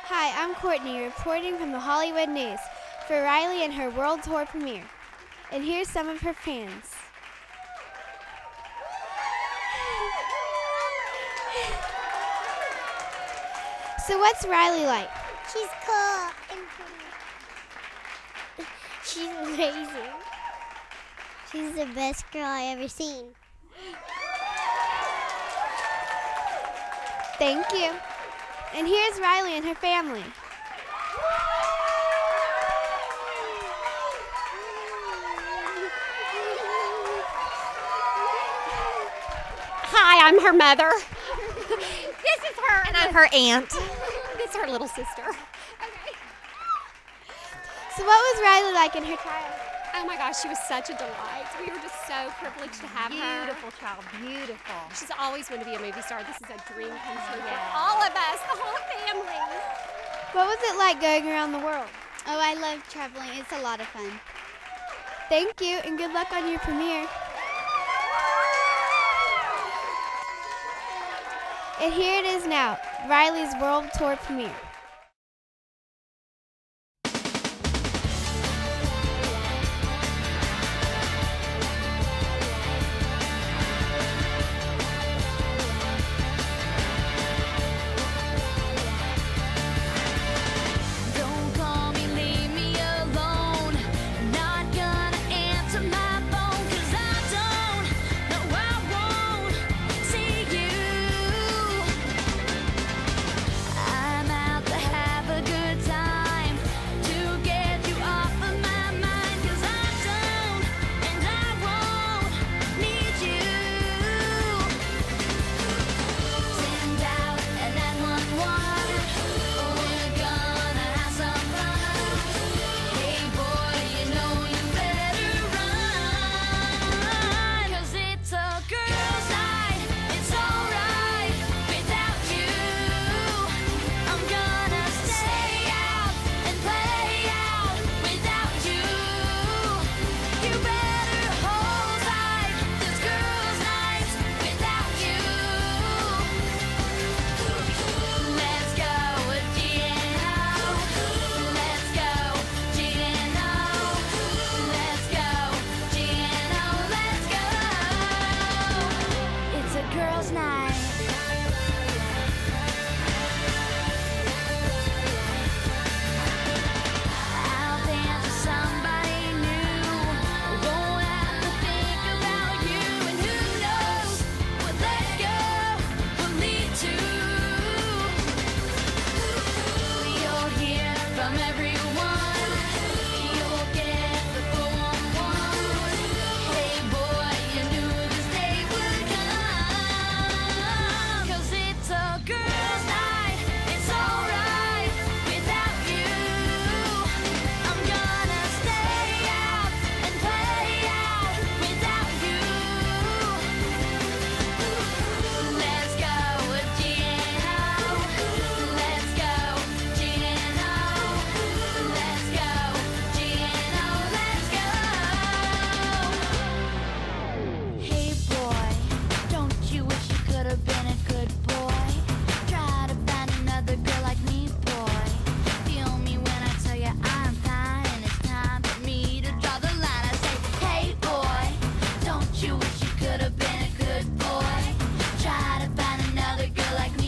Hi, I'm Courtney, reporting from the Hollywood News for Rylee and her world tour premiere. And here's some of her fans. So what's Rylee like? She's cool and pretty. She's amazing. She's the best girl I ever seen. Thank you. And here's Rylee and her family. Hi, I'm her mother. This is her. And I'm her aunt. This is her little sister. Okay. So what was Rylee like in her trial? Oh my gosh, she was such a delight. We were just so privileged to have her. Beautiful child, beautiful. She's always wanted to be a movie star. This is a dream come true for all of us, the whole family. What was it like going around the world? Oh, I love traveling. It's a lot of fun. Thank you, and good luck on your premiere. And here it is now, Rylee's world tour premiere.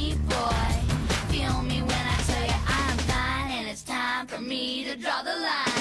For me to draw the line.